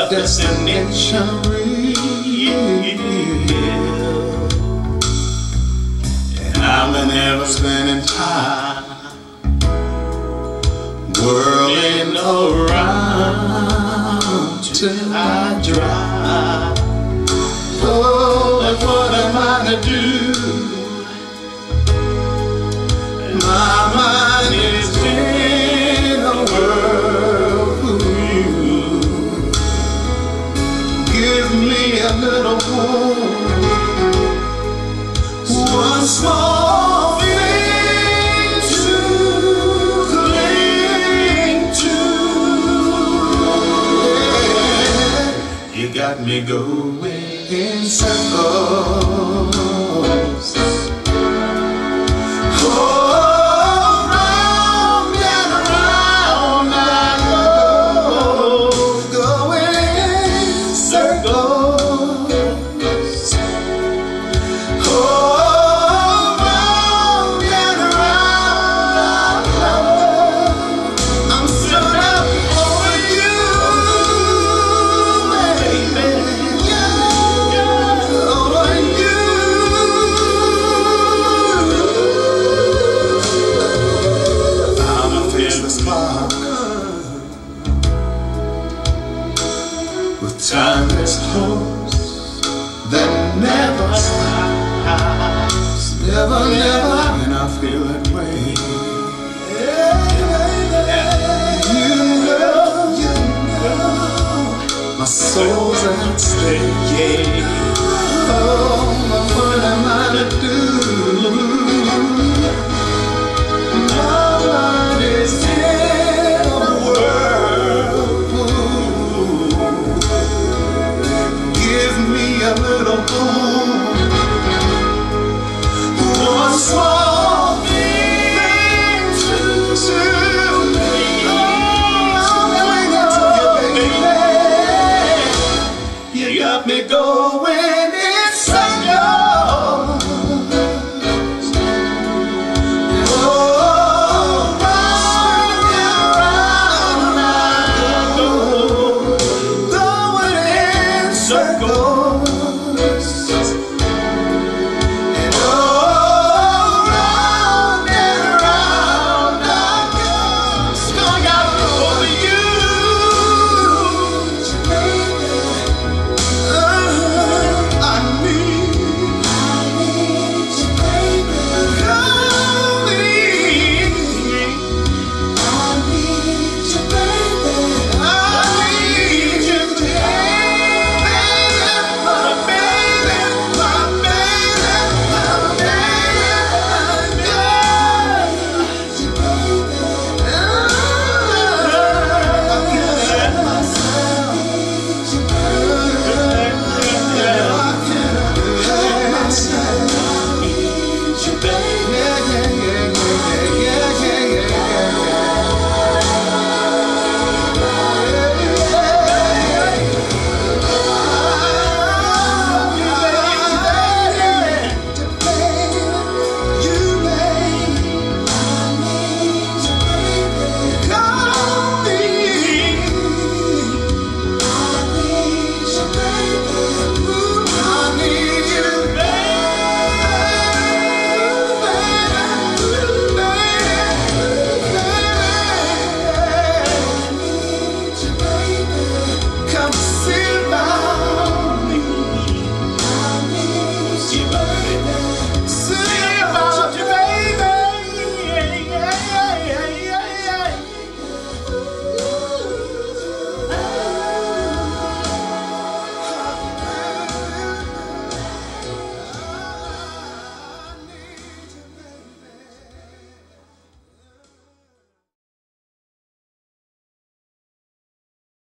destination real. And I'm never spending time whirling around till I dry. Oh, and what am I to do? My mind is in a whirl. Give me a little warmth, one small thing to cling to. Yeah. You got me going in circles. With timeless hopes that never stops, never, never, and I feel that way. You know, my soul's at stake. Oh, but what am I to do? My mind is in a whirl. Give me a little more, one small